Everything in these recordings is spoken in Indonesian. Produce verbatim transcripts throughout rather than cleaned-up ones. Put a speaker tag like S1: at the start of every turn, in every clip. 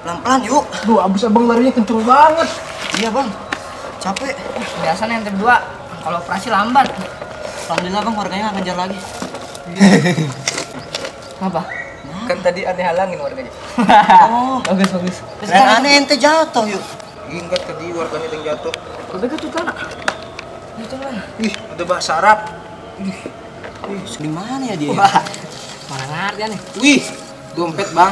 S1: Pelan-pelan yuk.
S2: Duh, abis abang larinya kenceng banget.
S1: Iya bang, capek.
S3: Biasa nih ente berdua, kalau operasi lambat.
S1: Alhamdulillah bang, warganya nggak ngejar lagi.
S3: Apa?
S2: Kan tadi aneh halangin warganya.
S1: Oh,
S3: Bagus, bagus.
S1: keren aneh ente jatuh yuk.
S2: Ingat tadi warganya yang jatuh.
S3: Tapi kan tuh tanah. Itu mana?
S2: Ih, ada bahasa Arab.
S1: Ih, di mana ya dia?
S3: Wah, mana ngerti nih?
S2: Wih, dompet bang.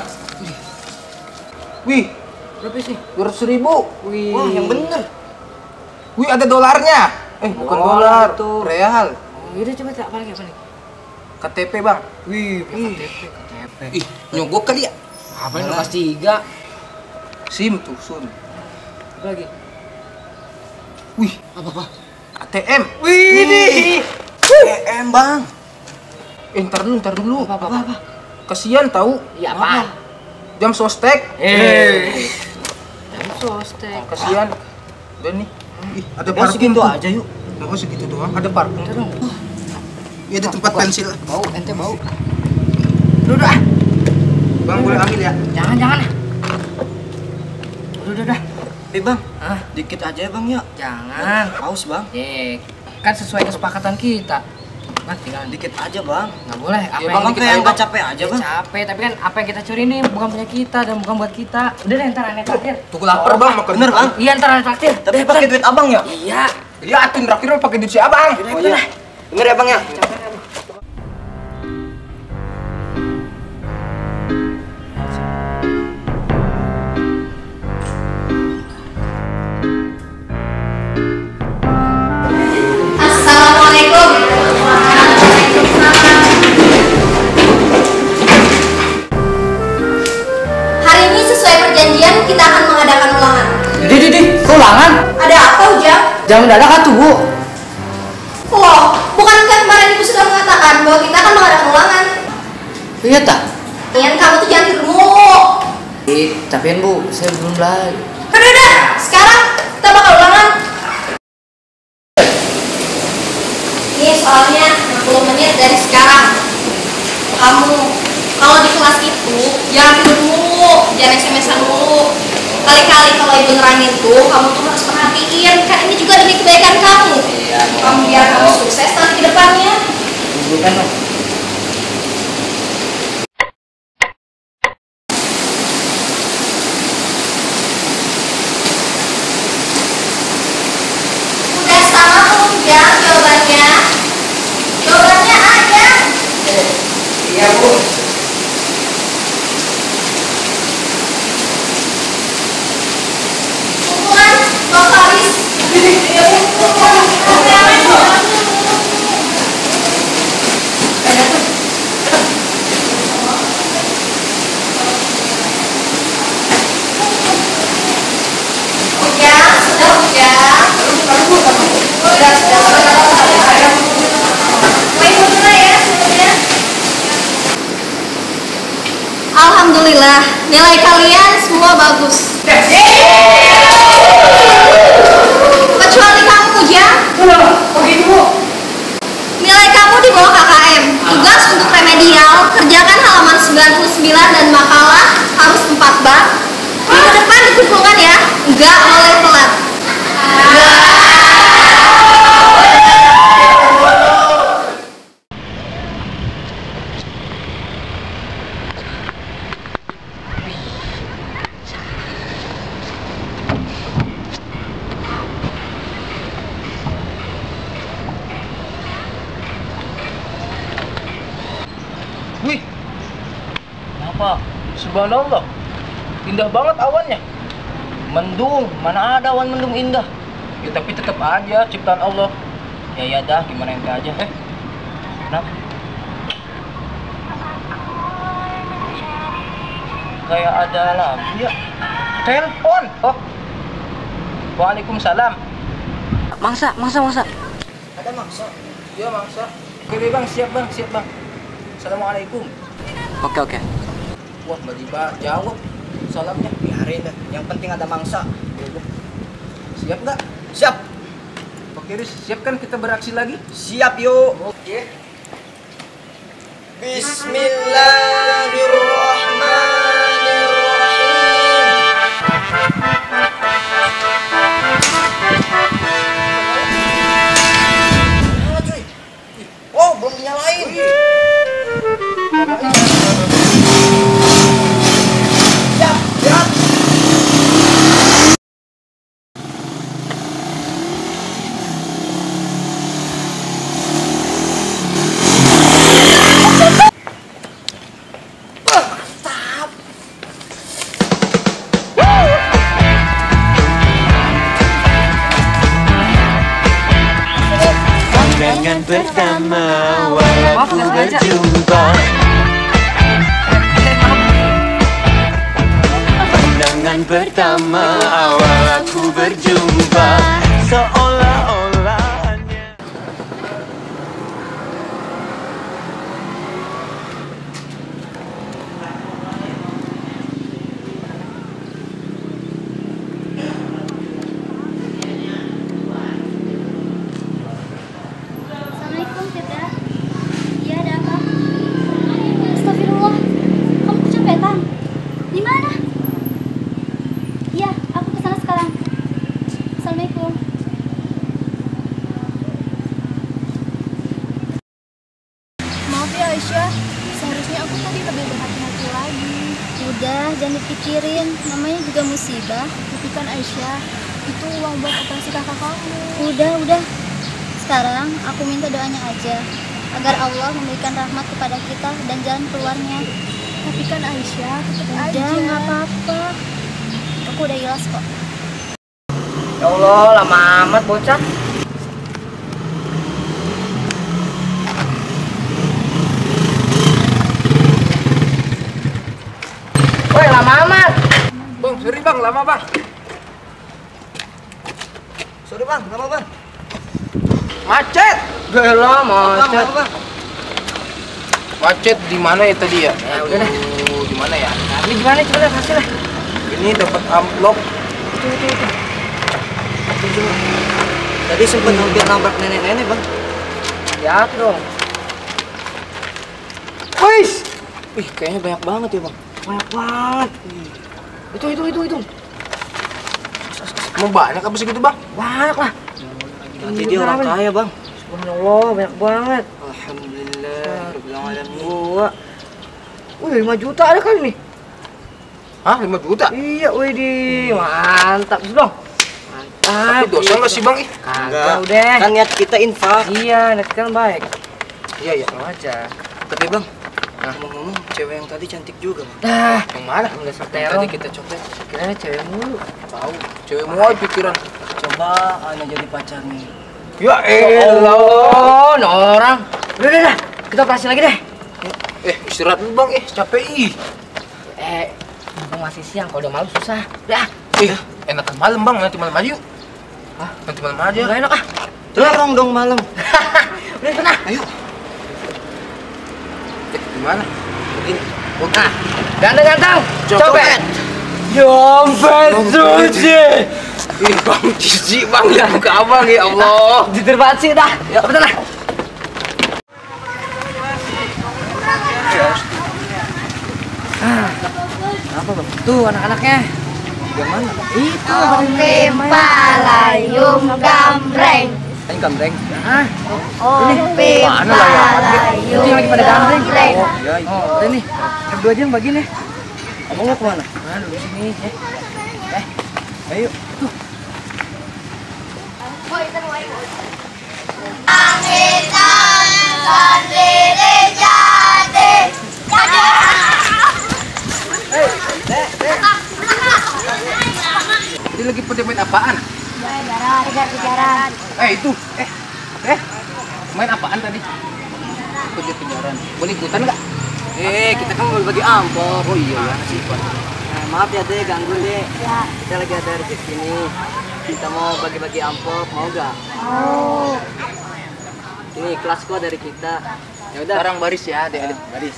S2: Wih,
S3: Berapa sih?
S2: dua ratus ribu.
S3: Wih.
S1: Wah, yang bener.
S2: Wih, ada dolarnya. Eh, bukan
S3: Oh,
S2: dolar,
S3: itu.
S2: real.
S3: Oh, yaudah coba tak apa lagi apa lagi?
S2: K T P bang. Wih,
S3: K T P, K T P.
S2: ih, nyogok kali ya.
S3: Apa yang kelas tiga?
S2: SIM tuh, sun.
S3: Apa lagi?
S2: Wih,
S3: Apa apa?
S2: A T M.
S1: Wih, E M bang.
S2: Eh, ntar dulu, ntar dulu.
S3: Apa apa? apa?
S2: Kasian tahu.
S3: Iya apa?
S2: Jam sostek.
S3: Eh. Dan sostek.
S2: Kasian. Udah nih. Ih, ada
S1: Ya
S2: parfum
S1: segitu
S2: tuh.
S1: aja yuk.
S2: Nggak segitu doang. Ada parfum.
S3: Udah dong.
S2: Iya, ada tempat pensil.
S3: Bau, ente bau. Udah udah.
S2: Bang, boleh ambil ya?
S3: Jangan jangan. Udah udah udah.
S1: Eh bang,
S3: Hah?
S1: dikit aja ya bang ya.
S3: Jangan.
S1: Haus bang.
S3: Eh, kan sesuai kesepakatan kita. Nah, tinggal
S1: Dikit aja bang.
S3: nggak boleh. Apa
S1: Ya bang,
S3: dikit
S1: kayak
S3: aja,
S1: nggak
S3: Bang.
S1: capek aja
S3: Ya,
S1: bang.
S3: capek, tapi kan apa yang kita curi ini bukan punya kita dan bukan buat kita. Udah deh, ntar aneh traktir.
S2: Tuh lapar bang, makan.
S1: Bener bang.
S3: Iya, ntar aneh traktir.
S1: Tapi pakai duit abang ya.
S3: Iya.
S2: Iya, atuin traktir mah pakai duit si abang.
S1: Oh iya. Denger ya bang ya.
S4: Assalamualaikum. Hari ini sesuai perjanjian kita akan mengadakan ulangan.
S3: Di di di, ulangan.
S4: Ada apa Ujang?
S3: Jangan mendadak atuh, Bu.
S4: Loh, bukankah kemarin ibu sudah mengatakan bahwa kita akan mengadakan ulangan?
S3: Iya tak?
S4: Ian, kamu tuh jangan tidur mulu.
S3: Eh, tapi kan Bu, saya belum belajar.
S4: Udah, udah, sekarang kita bakal ulangan. Ini soalnya enam puluh menit dari sekarang. Kamu kalau di kelas itu jangan tidur mulu, jangan S M S-an mulu. Kali-kali kalau ibu nerangin tuh, kamu tuh harus perhatiin. Kan ini juga demi kebaikan kamu.
S3: Iya,
S4: Kamu biar kamu sukses nanti ke depannya.
S3: Ibu kan, loh.
S4: Udah sama belum ya jawabannya? Jawabannya ada.
S3: Iya, Bu.
S4: Kumpulan Bang Faris. Ujang, sudah Ujang. Sudah, sudah, sudah. Main dulu ya sebelumnya. Alhamdulillah, nilai kalian semua bagus. Kecuali kamu, Ujang. Nilai kamu di bawah K K M. Tugas untuk remedial, kerjakan halaman sembilan puluh sembilan dan makalah harus empat bab. Minggu depan dikumpulkan ya. Enggak boleh telat.
S2: Wih, apa? Subhanallah, indah banget awannya. Mendung, mana ada awan mendung indah. Ya tapi tetap aja ciptaan Allah. Ya ya dah, gimana ente aja. Eh, kenapa? Kayak ada lampu ya. Telepon. Oh, waalaikumsalam.
S3: Mangsa, mangsa, mangsa.
S2: Ada mangsa? Iya mangsa. Oke bang, siap bang, siap bang. Assalamualaikum.
S1: Oke oke.
S2: Wah, Mbak Diba jawab salamnya.
S1: Biarin dah. Yang penting ada mangsa.
S2: Siap nggak?
S1: Siap.
S2: Oke, Riz, siap kan kita beraksi lagi?
S1: Siap yuk.
S2: Oke.
S1: Bismillahirrahmanirrahim.
S5: pertama awal
S3: Maaf,
S5: aku
S3: nggak sengaja.
S5: berjumpa. Pandangan pertama awal aku berjumpa, seolah-olah hanya
S6: Assalamualaikum, Firda. Iya, ada apa? Astagfirullah, kamu kecopetan? Di mana? Iya, aku kesana sekarang. Assalamualaikum. Maaf ya Aisyah, seharusnya aku tadi lebih berhati-hati lagi. Udah, jangan dipikirin, namanya juga musibah. Tapi kan Aisyah, itu uang buat operasi kakak kamu. Udah, udah. Sekarang aku minta doanya aja agar Allah memberikan rahmat kepada kita dan jalan keluarnya. Tapi kan Aisyah tetap aja. Udah, nggak apa-apa. Aku udah ikhlas kok.
S3: Ya Allah, lama amat bocah. Woi, lama amat.
S2: Bang, sorry bang, lama bang.
S1: Sorry bang, lama bang.
S2: Macet.
S3: Gila,
S1: Bang,
S3: macet.
S1: lama bang.
S2: Macet di mana ya tadi ya?
S3: Ya, udah deh.
S2: Aduh, di mana ya?
S3: Ini gimana coba lihat hasilnya?
S2: Ini dapat amplop.
S3: Itu, itu, itu.
S1: Tadi sempat hampir nabrak nenek-nenek bang.
S3: Ya, dong.
S2: Wih, wih kayaknya banyak banget ya bang.
S3: Banyak banget. Itu, itu, itu, itu.
S2: Mau banyak apa segitu bang?
S3: Banyak lah.
S1: Nanti dia orang kaya bang.
S3: Subhanallah, banyak banget.
S1: Alhamdulillah. Rabbil alamin.
S3: Gua. Wih, lima juta ada kali nih.
S2: Hah, lima juta?
S3: Iya, wih di mantap sih dong. Mantap.
S2: Tapi dosa nggak sih bang? Ih,
S3: Kagak udah.
S1: Kan niat kita infak.
S3: Iya, net kan baik.
S2: iya ya.
S3: Sama aja.
S1: Tapi bang, ngomong-ngomong cewek yang tadi cantik juga bang.
S3: Dah,
S2: Yang mana?
S3: udah
S2: Yang
S3: setero.
S2: tadi kita copet.
S3: Kira cewek mulu.
S2: Tahu, cewek mau pikiran.
S1: Coba ana jadi pacarnya.
S2: Ya
S3: Oh, no orang. Udah, udah, udah. Kita operasi lagi deh.
S2: Eh, istirahat dulu bang. Eh, capek ih.
S3: Eh, mumpung masih siang. Kalau udah malam susah. Dah.
S2: Eh, enakan malam bang. Nanti malam aja yuk. Hah? Nanti malam aja.
S3: Enggak enak ah.
S1: Dorong dong malam.
S3: Udah, tenang.
S2: Ayo. Eh, gimana?
S1: Begini.
S3: Nah, ganteng-ganteng.
S2: Copet.
S3: Jompet suci.
S2: Ih, bang, cici bang. Ya, muka abang ya Allah.
S3: Jujur banget sih dah. Ya, betul lah. Ah, apa bang? Tuh anak-anaknya. Yang mana? Itu.
S6: Palayung gambreng.
S1: Ini kambreng.
S3: Ah,
S6: Ope
S3: mana lah ya?
S6: palayung
S3: Itu yang lagi pada gambreng.
S6: gambreng.
S3: Oh, ya, oh, udah nih. Berdua aja yang bagi nih.
S1: Abang mau kemana?
S3: Mana dulu sini. Eh, eh,
S1: Ayo.
S2: Dia lagi pada main apaan?
S6: Kejar-kejaran.
S2: Eh, itu. Eh, eh. Main apaan tadi? Kejar-kejaran. Boleh ikutan nggak?
S1: Eh, kita kan mau bagi amplop.
S2: Oh iya ya, sih Pak.
S1: Eh, maaf ya deh, ganggu deh.
S6: Ya.
S1: Kita lagi ada rezeki nih. Kita mau bagi-bagi amplop, mau gak?
S6: Mau.
S1: Ini kelasku dari kita. Ya udah.
S2: Sekarang baris ya, adik adik baris.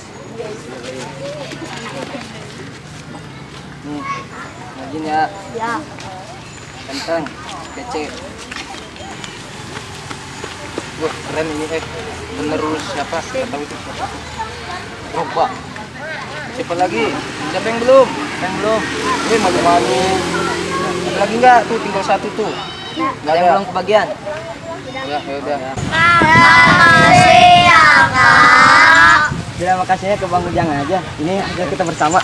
S1: Nih, rajin ya.
S6: Ya.
S1: Ganteng, kece.
S2: Wah, keren ini eh. Penerus siapa? Nggak tahu itu siapa. Drogba. Siapa lagi? Siapa yang belum?
S1: Yang belum.
S2: Eh, malu-malu. Ada lagi nggak? Tuh tinggal satu tuh.
S1: Nggak ada yang belum kebagian.
S2: Ya, ya udah.
S6: Makasih ya, Kak.
S1: Terima makasihnya ke Bang Ujang aja. Ini hasil kita bersama.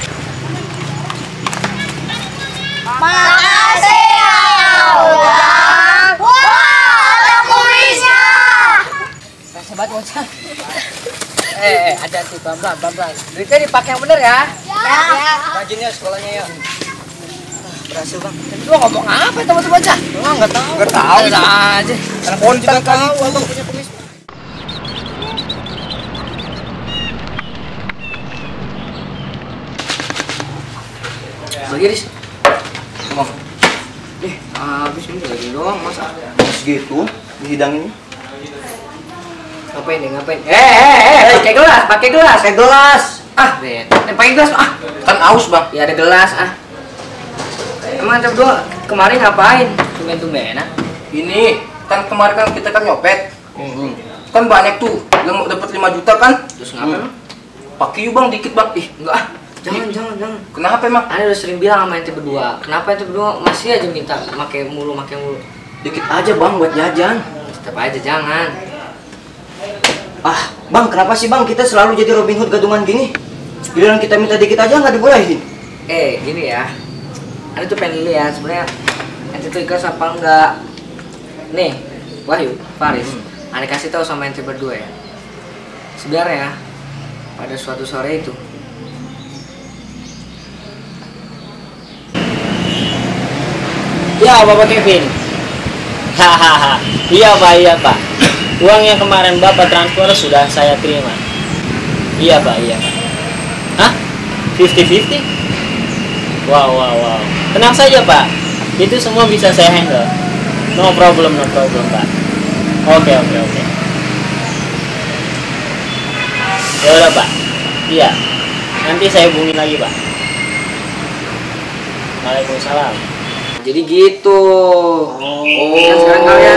S6: Makasih ya, Kak. Wah, ada kumisnya.
S3: Sobat bocah. Eh, eh, ada tuh pelan-pelan, pelan-pelan. Duitnya dipakai yang bener ya.
S6: Ya.
S1: Rajin ya sekolahnya ya. Berhasil Bang.
S3: Lu ngomong apa itu bocah?
S1: Enggak, nggak tahu.
S2: Nggak tahu.
S3: Ada aja.
S2: Spontan kali itu.
S3: Punya kumis. Bagi Riz. Bang. Eh, habis ini lagi doang masa.
S2: Segitu dihidangin.
S3: Ngapain nih, ngapain? Eh, eh, eh, pakai gelas, pakai gelas.
S2: Pakai gelas.
S3: Ah, bet. Eh, pakai gelas ah.
S2: Kan aus, Bang.
S3: Ya ada gelas ah. Emang antum berdua kemarin ngapain? Tumben-tumbenan.
S2: Ini kan kemarin kan kita kan nyopet.
S3: Hmm.
S2: Kan banyak tuh. Yang dapat lima juta kan?
S3: Terus ngapain?
S2: Hmm. Pakai yuk, Bang, dikit, Bang. Ih,
S3: Enggak ah. Jangan, jangan, jangan.
S2: kenapa emang?
S3: Ane udah sering bilang sama ente berdua. Kenapa ente berdua masih aja minta make mulu, make mulu?
S2: Dikit aja, Bang, buat jajan.
S3: Tetap aja jangan.
S2: Ah, Bang, kenapa sih, Bang, kita selalu jadi Robin Hood gadungan gini? Giliran kita minta dikit aja nggak dibolehin.
S3: Eh, gini ya. Ane tuh pengen lihat sebenarnya ente tuh ikhlas apa enggak. Nih, Wahyu, Faris, hmm. Ane kasih tahu sama ente berdua ya. Sebenarnya pada suatu sore itu
S7: ya, Bapak Kevin. Hahaha. Iya, Pak, iya, Pak. Uang yang kemarin Bapak transfer sudah saya terima. Iya, Pak, iya, Pak. Hah? fifty fifty? Wow, wow, wow. Tenang saja, Pak. Itu semua bisa saya handle. No problem, no problem, Pak. Oke, oke, oke. Ya udah, Pak. Iya. Nanti saya hubungin lagi, Pak. Waalaikumsalam.
S3: jadi gitu.
S2: Oh,
S3: Kan sekarang kalian.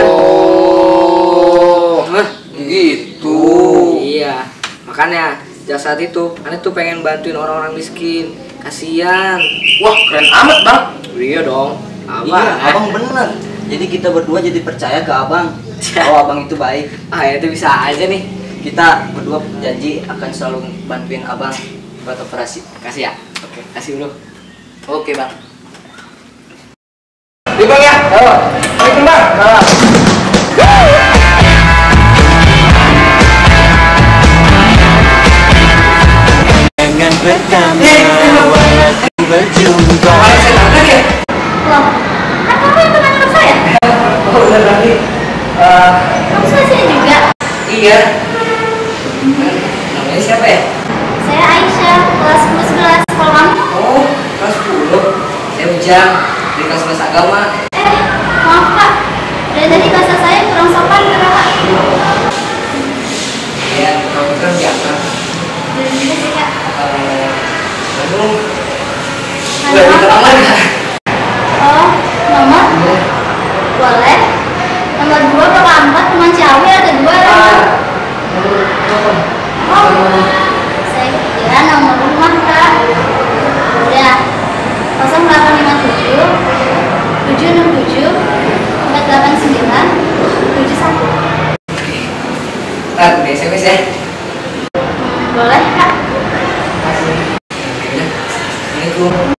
S2: Hah? Gitu.
S3: Iya. Makanya jasa saat itu, Ane tuh pengen bantuin orang-orang miskin. Kasian.
S2: Wah, keren amat, Bang.
S3: Iya dong. Abang.
S2: Iya, Abang bener. Jadi kita berdua jadi percaya ke Abang. Oh, Abang itu baik.
S3: Ah, itu bisa aja nih.
S2: Kita berdua janji akan selalu bantuin Abang buat operasi.
S3: Kasih ya. Oke, kasih dulu.
S2: Oke, Bang. Di Bang ya. Oh. Assalamualaikum, Bang. Salam.
S5: Dengan pertama awal aku berjumpa.
S6: Loh, kan kamu yang teman teman saya?
S2: Oh, udah berarti. Eh,
S6: Kamu sudah sini juga?
S3: Iya. Namanya siapa ya?
S6: Saya Aisyah, kelas sepuluh sebelas. Kalau kamu?
S3: Oh, kelas sepuluh. Saya Ujang dari kelas sebelas agama.
S6: Eh, maaf Kak. Dari tadi bahasa saya kurang sopan ke Kakak.
S3: Iya, kamu kan biasa.
S6: Dari juga sih Kak.
S3: Eh, Bandung.
S6: Halo.
S3: Udah minta nomor nggak?
S6: Oh, nomor? Boleh. Nomor dua Bapak empat teman Ciawi atau dua
S3: Ah,
S6: Oh, saya kira nomor rumah Kak. Udah. nol delapan lima tujuh tujuh enam tujuh empat delapan sembilan tujuh satu.
S3: Ntar di S M S ya.
S6: Boleh Kak.
S3: Kasih. Oke, udah. Assalamualaikum.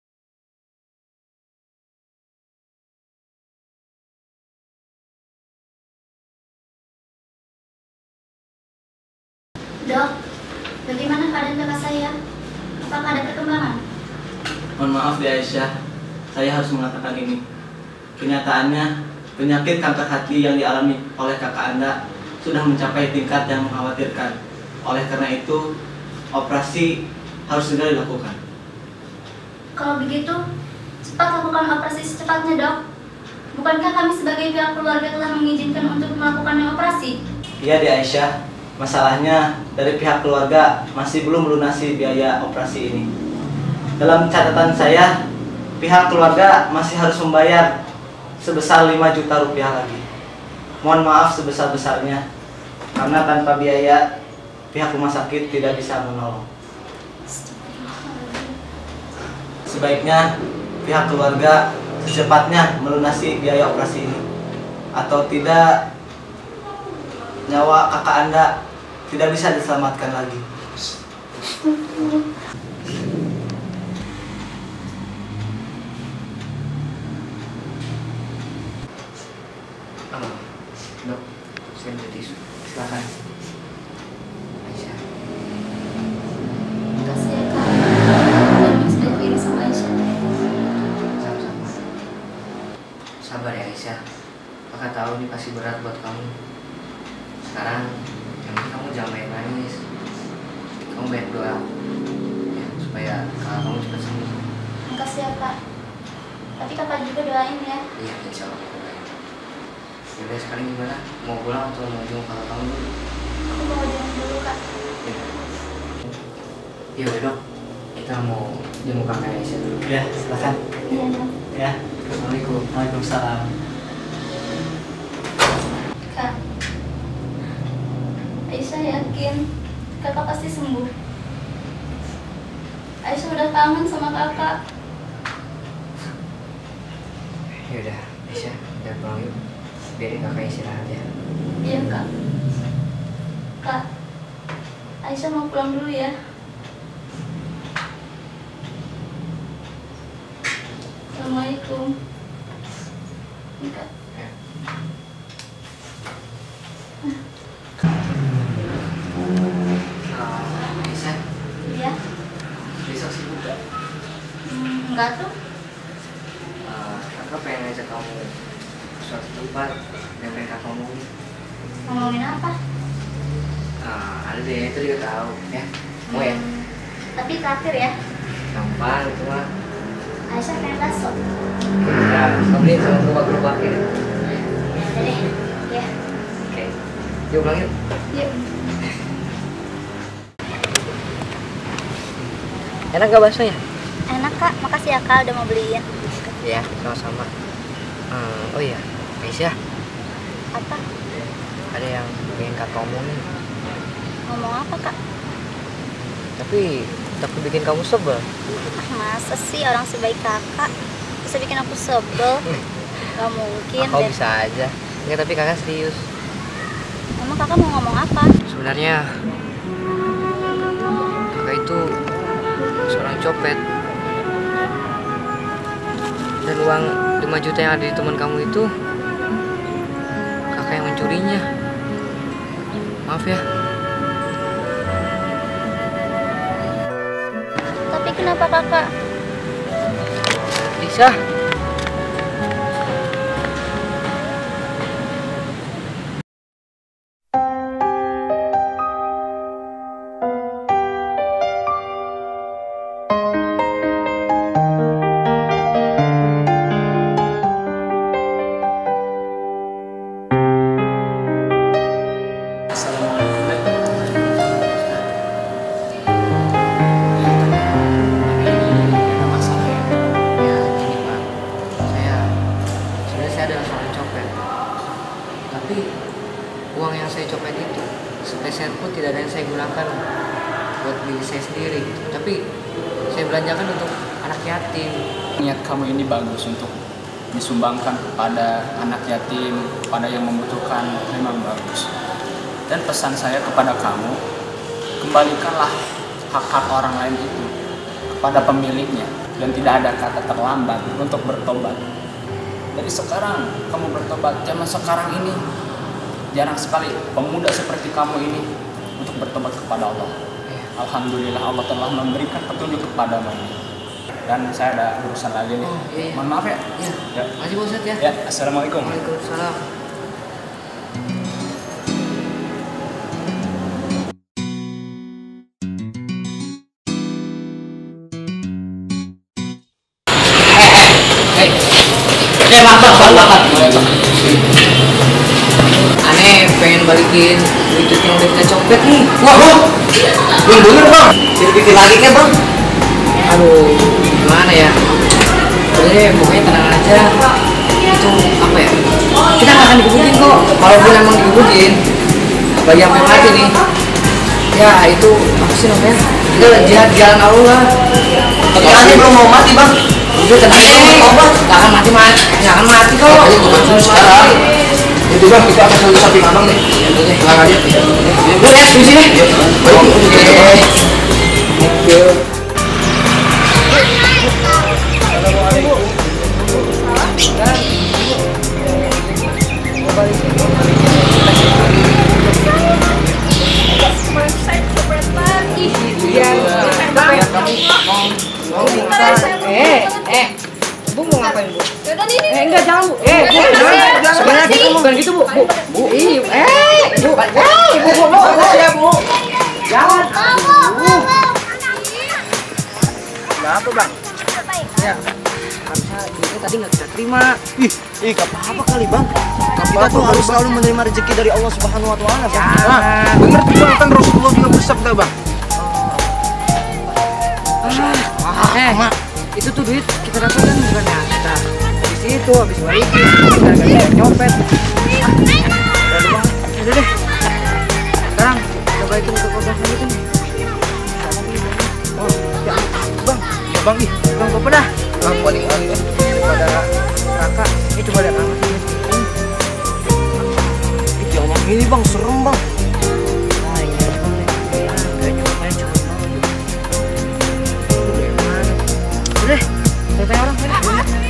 S6: Dok, bagaimana keadaan kakak saya? Apakah ada perkembangan?
S8: Mohon maaf ya Aisyah, saya harus mengatakan ini. Kenyataannya, penyakit kanker hati yang dialami oleh kakak Anda sudah mencapai tingkat yang mengkhawatirkan. Oleh karena itu, operasi harus segera dilakukan.
S6: Kalau begitu, cepat lakukan operasi secepatnya dok. Bukankah kami sebagai pihak keluarga telah mengizinkan untuk melakukan operasi?
S8: Iya di Aisyah, masalahnya dari pihak keluarga masih belum melunasi biaya operasi ini. Dalam catatan saya, pihak keluarga masih harus membayar sebesar lima juta rupiah lagi. Mohon maaf sebesar-besarnya, karena tanpa biaya pihak rumah sakit tidak bisa menolong. Sebaiknya pihak keluarga secepatnya melunasi biaya operasi ini, atau tidak nyawa kakak Anda tidak bisa diselamatkan lagi.
S3: Oh, dok, saya minta tisu. Silakan. Aisyah.
S6: Makasih ya kak. Dan sudah pilih sama Aisyah.
S3: Sama-sama. Sabar ya Aisyah. Kakak tahu ini pasti berat buat kamu. Sekarang yang penting kamu jangan banyak nangis. Kamu banyak doa ya, supaya kakak kamu cepat sembuh.
S6: Makasih ya kak. Tapi kakak juga doain ya.
S3: Iya, insya Allah. Yaudah, sekarang gimana? Mau pulang atau mau jenguk kakak kamu dulu?
S6: Aku mau jenguk dulu kak.
S3: Iya udah dok, kita mau jenguk kakak Aisyah dulu.
S8: Ya, silakan.
S6: Iya dong.
S8: Ya.
S3: Assalamualaikum.
S8: Waalaikumsalam.
S6: Kak, Aisyah yakin kakak pasti sembuh. Aisyah udah kangen sama kakak.
S3: Yaudah, Aisyah, kita pulang yuk. Biarin kakak istirahat ya.
S6: Iya kak. Kak, Aisyah mau pulang dulu ya. Assalamualaikum. Ini kak.
S3: Uh, Aisyah,
S6: Iya.
S3: besok sibuk gak?
S6: Hmm, enggak tuh.
S3: Uh, kakak pengen ngajak kamu ke suatu tempat yang pengen kakak ngomongin.
S6: Ngomongin apa?
S3: Uh, ada deh, itu juga tahu ya. Mau ya?
S6: Hmm, tapi terakhir ya.
S3: Gampang itu mah.
S6: Aisyah pengen bakso.
S3: Ya, kamu beliin sama gerobak-gerobaknya.
S6: Udah deh. Ya.
S3: Oke, yuk pulang yuk.
S6: Yuk.
S3: Enak gak baksonya?
S6: Enak kak, makasih ya kak udah mau beliin.
S3: Ya, sama-sama. Hmm, oh iya, Aisyah,
S6: Apa?
S3: ada yang pengen kakak omongin.
S6: Ngomong apa kak?
S3: Tapi takut bikin kamu sebel.
S6: Ah, masa sih orang sebaik kakak bisa bikin aku sebel? Gak mungkin
S3: Aku
S6: deh.
S3: bisa aja. Enggak, tapi kakak serius.
S6: Emang kakak mau ngomong apa?
S3: Sebenarnya kakak itu seorang copet. Dan uang lima juta yang ada di teman kamu itu kakak yang mencurinya. Maaf ya.
S6: Tapi kenapa kakak?
S3: Aisyah. Tapi uang yang saya copet itu sepeser pun tidak ada yang saya gunakan buat diri saya sendiri, tapi saya belanjakan untuk anak yatim.
S9: Niat kamu ini bagus untuk disumbangkan kepada anak yatim, kepada yang membutuhkan, memang bagus. Dan pesan saya kepada kamu, kembalikanlah hak-hak orang lain itu kepada pemiliknya, dan tidak ada kata terlambat untuk bertobat. Dari sekarang kamu bertobat. Zaman sekarang ini jarang sekali pemuda seperti kamu ini untuk bertobat kepada Allah. Alhamdulillah Allah telah memberikan petunjuk kepadamu ini. Dan saya ada urusan lagi nih.
S3: Oh, iya.
S9: Mohon maaf ya.
S3: Iya.
S9: Ya.
S3: Makasih Pak Ustadz ya.
S9: Ya, assalamualaikum.
S3: Waalaikumsalam.
S2: Eh, bang, bang, bang, bang.
S3: Aneh pengen balikin duit yang udah kita copet nih.
S2: Wah, bang. Belum bener, bang. Pikir-pikir lagi kan, bang.
S3: Aduh, gimana ya? Udah deh, pokoknya tenang aja. Itu apa ya? Kita nggak akan digebukin kok. Kalaupun emang digebukin, bagi sampai mati nih. Ya itu apa sih namanya? Kita jihad di jalan Allah.
S2: Tapi nanti belum mau mati, bang.
S3: Udah tenang aja, nggak akan mati mati, nggak akan mati kok.
S2: Makanya gue bantu sekarang. Itu bang, kita akan selalu samping abang nih.
S3: Oke,
S2: Tenang aja.
S3: gue ya di sini.
S2: Oke.
S3: Oke.
S2: Eh, eh. Bu mau ngapain, Bu?
S6: Yaudah nih, nih.
S2: Eh, enggak, jangan, Bu. Eh, Bu, jangan. Sebenarnya kita bukan gitu, Bu. Bu, Bu. Ih, eh, Bu. Eh, Bu, Bu, Bu. Ya, Bu. Jangan. Bu. Kenapa, Bang?
S6: apa-apa ya kan?
S3: Ya, harusnya duitnya tadi nggak kita terima.
S8: Ih, ih, gak apa-apa kali bang. Kita tuh harus selalu menerima rezeki dari Allah Subhanahu Wa Taala.
S2: Nah, bener tuh bang, kan Rasulullah juga bersabda bang.
S3: Ah, eh, mak, itu tuh duit kita dapat kan bukan ya kita habis itu habis balikin kita gak nyopet. Ah, udah bang, udah deh. Sekarang kita balikin ke kodok lagi kan.
S2: Oh, ya, bang, ya bang, ih,
S3: Bang, apa dah?
S2: bang paling aneh
S3: Daripada kakak, ini coba lihat amat ini.
S8: Ih, jangan yang ini bang, serem bang.
S3: Nah, ini bang nih. Ya, kayaknya makanya cepet banget. Itu gimana? Udah deh, saya tanya orang sini.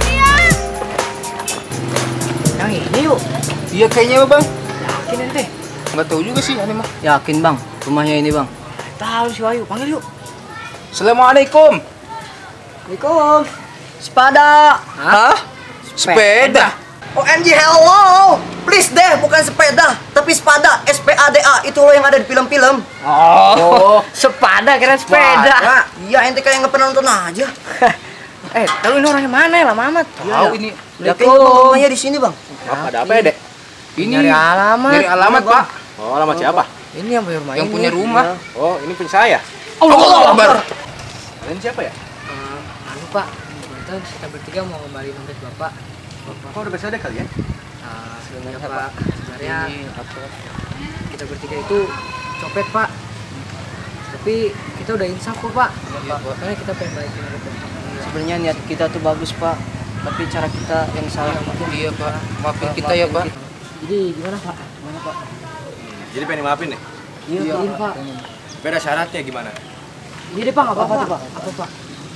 S3: Yang ini yuk.
S2: iya kayaknya bang.
S3: Yakin ente?
S2: Nggak tahu juga sih aneh mah.
S3: Yakin bang, rumahnya ini bang. Tahu si Wahyu, panggil yuk.
S2: Assalamualaikum.
S3: Assalamualaikum. Sepada.
S2: Hah? Sepeda?
S8: O M G, hello. Please deh, bukan sepeda, tapi sepada, S P A D A. Itu loh yang ada di film-film.
S3: Oh, sepada kira sepeda.
S8: Wah, iya, ente kayak nggak pernah nonton aja.
S3: Eh, tahu ini orangnya mana ya, lama amat.
S2: Tahu ini.
S8: Yakin bang, rumahnya di sini bang.
S2: Apa ada apa ya, Dek? Ini
S3: Nyari alamat.
S2: Nyari alamat, Pak.
S10: Oh, alamat siapa?
S3: Ini yang punya rumah
S2: Yang
S3: ini.
S2: punya rumah.
S10: Oh, ini punya saya.
S2: Allah Akbar.
S10: Kalian siapa ya?
S3: Eh, anu Pak, kebetulan kita bertiga mau kembali dompet Bapak.
S10: Oh, udah biasa ada kalian?
S3: Nah, sebenarnya Pak, sebenarnya kita bertiga itu copet Pak. Tapi kita udah insaf kok Pak. Makanya kita pengen balikin dompet.
S1: Sebenarnya niat kita tuh bagus Pak, tapi cara kita yang salah.
S2: Iya, Pak. Maafin kita ya, Pak.
S3: Jadi gimana Pak? Gimana Pak?
S10: Jadi pengen maafin nih?
S3: Iya, iya Pak.
S10: Tapi ada syaratnya gimana?
S3: Iya deh Pak, nggak apa-apa Pak. Apa Pak?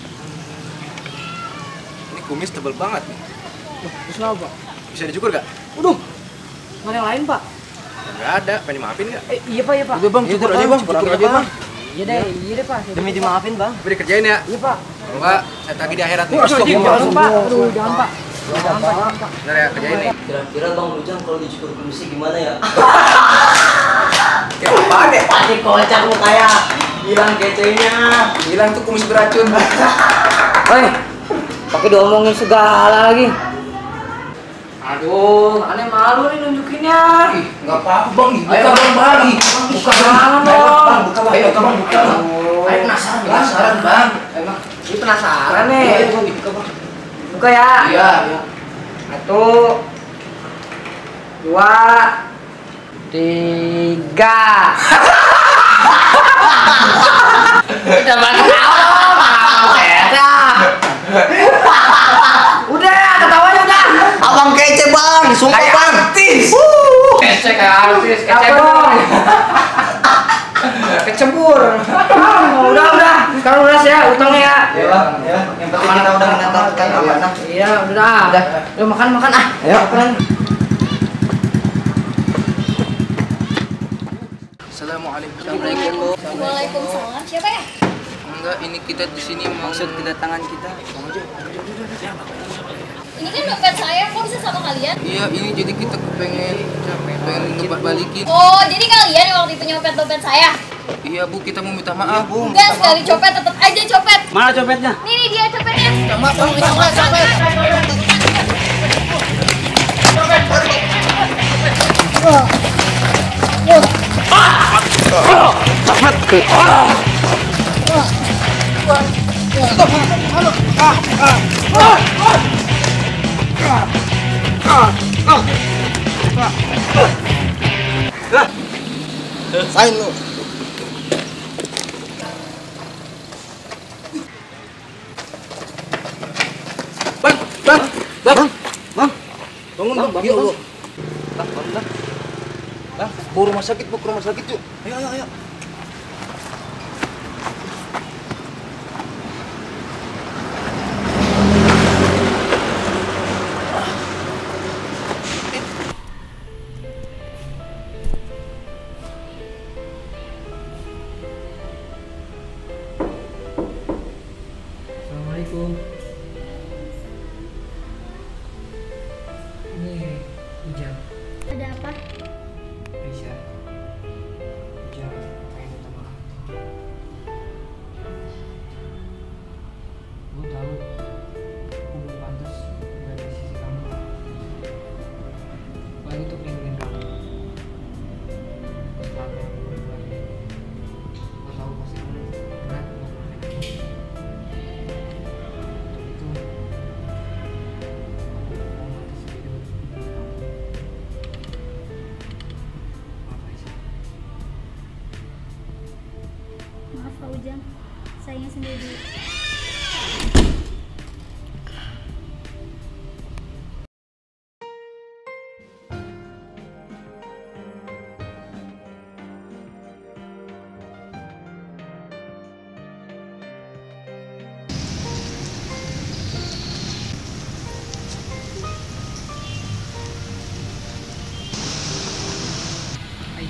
S10: Ini kumis tebel banget nih.
S3: Terus kenapa Pak?
S10: Bisa dicukur gak?
S3: Udah, mana yang lain Pak?
S10: Enggak ada, pengen maafin gak?
S3: Eh, iya Pak, iya Pak.
S2: Udah bang, cukur aja bang, cukur aja bang.
S3: Iya deh, iya deh Pak.
S8: Demi dimaafin bang.
S10: Tapi dikerjain ya?
S3: Iya Pak.
S10: Kalau enggak, saya tagih di akhirat nih.
S3: Jangan Pak, aduh jangan Pak. Jangan Pak, jangan Pak.
S10: Bener ya, kerjain nih.
S8: Kira-kira bang Lujang kalau dicukur kumisnya gimana ya?
S10: Ya apa deh?
S8: Pasti kocak mukanya. Hilang kecenya.
S2: Hilang tuh kumis beracun.
S3: Hei, pakai diomongin segala lagi. Aduh, aneh malu nih nunjukinnya.
S2: Ih, nggak apa-apa bang, nih. Buka
S3: Ayo,
S2: bang, bang.
S3: Buka jangan dong.
S2: Buka bang, ayo bang, buka bang. Ayo penasaran, penasaran bang. Emang.
S3: Ini penasaran nih.
S2: Ayo bang, buka bang.
S3: Buka ya.
S2: Iya, iya.
S3: Satu, dua, tiga. Kita makan apa? Udah, ketawanya udah.
S8: Abang kece bang, sumpah
S2: Kayak
S8: bang.
S2: artis.
S3: Kece kayak artis, kece dong. Kecebur. Udah, udah. Sekarang udah ya, utangnya ya.
S8: Ya bang, ya. Yang penting kita udah mendapatkan amanah.
S3: Iya, udah. Udah. Udah makan, makan ah.
S8: Ayo.
S3: Makan.
S2: Assalamualaikum.
S1: Assalamualaikum.
S6: Waalaikumsalam. Siapa ya?
S2: Enggak, ini kita di sini
S1: Maksud kedatangan kita.
S6: Ini kan dompet saya, kok bisa sama kalian?
S2: Iya, ini jadi kita pengen pengen ngebat balikin.
S6: Oh, jadi kalian yang waktu itu nyopet dompet saya?
S2: Iya bu, kita mau minta maaf.
S6: Enggak, sekali copet tetap aja copet.
S1: Mana copetnya?
S6: Nih, nih dia copetnya.
S2: Maaf bang, minta maaf sampai.
S8: Sain lu.
S2: Bang, bang, bang,
S8: Bang,
S2: bangun bang,
S8: bang,
S2: ya Allah.
S8: bang, bang, bang. Bang, bawa rumah sakit, bawa ke rumah sakit yuk. Ayo, ayo, ayo.
S3: Assalamualaikum. Ini Ujang.
S6: Ada apa?
S3: Risha. Ujang.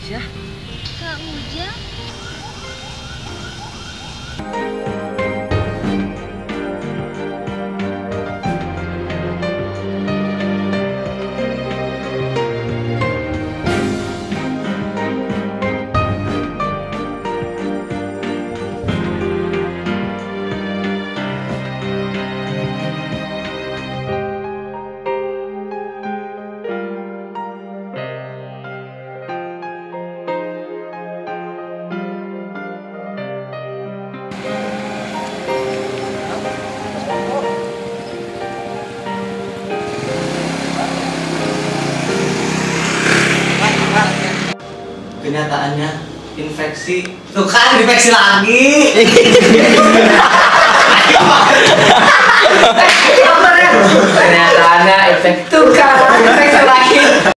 S3: Aisyah?
S6: Kak Ujang?
S8: Kenyataannya infeksi. Tuh kan infeksi lagi.
S3: Kenyataannya infeksi. Tuh kan infeksi lagi.